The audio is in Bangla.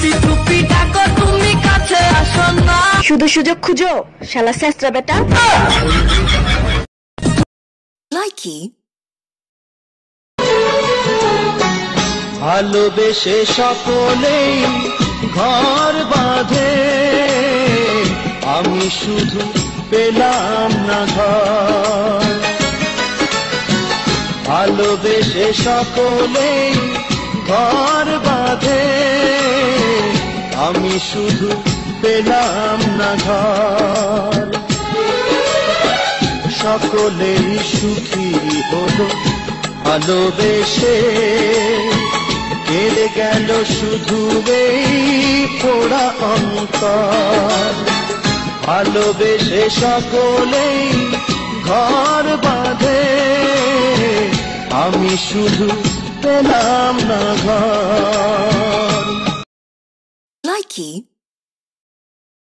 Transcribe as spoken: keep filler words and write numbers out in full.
শুধু সুযোগ খুঁজো শালা শেষরা বেটা। লাইকি ভালোবেসে সকলেই ঘর বাঁধে, আমি শুধু পেলাম না ঘর। ভালোবেসে সকলেই ঘর বাঁধে, আমি শুধু পেলাম না ঘর। সকলেই সুখী হলো ভালোবেসে, কেঁদে গেল শুধু এই পোড়া অন্তর। ভালোবেসে সকলেই ঘর বাঁধে, আমি শুধু পেলাম না ঘর। লাইকি